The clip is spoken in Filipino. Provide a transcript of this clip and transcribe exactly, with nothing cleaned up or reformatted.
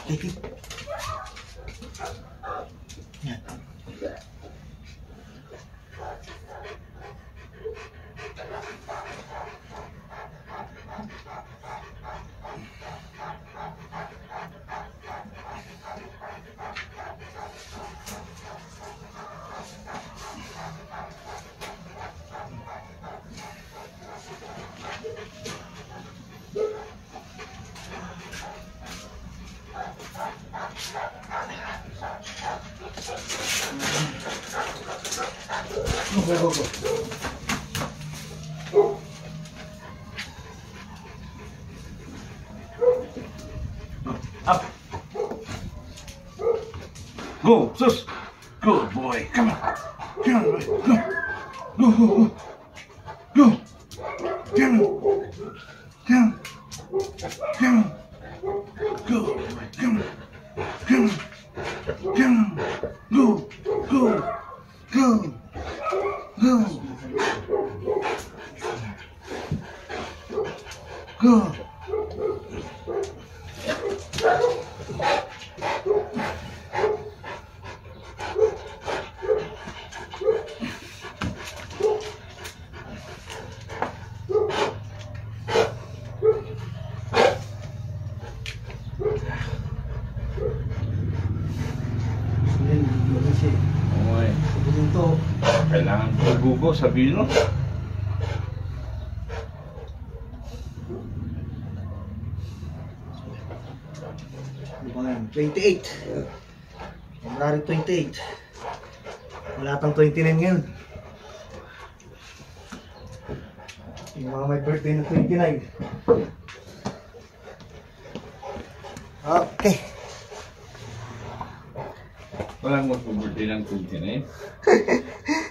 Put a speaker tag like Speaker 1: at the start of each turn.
Speaker 1: Yan. Go, go, go. Up. Go, sus. Good boy. Come on. Come on, boy. Go. Go, go, go. Go. Come on. Come on. Come on. Good boy. Come on. Come on. Come on. Go. Go. Go. Go. Go.
Speaker 2: Okay. Kailangan pagbubo, sabihin mo.
Speaker 1: twenty-eight. February twenty-eight. Wala pang twenty-nine ngayon. Yung mga may birthday ng twenty-nine. Okay.
Speaker 2: Walang mag-birthday ng twenty-nine.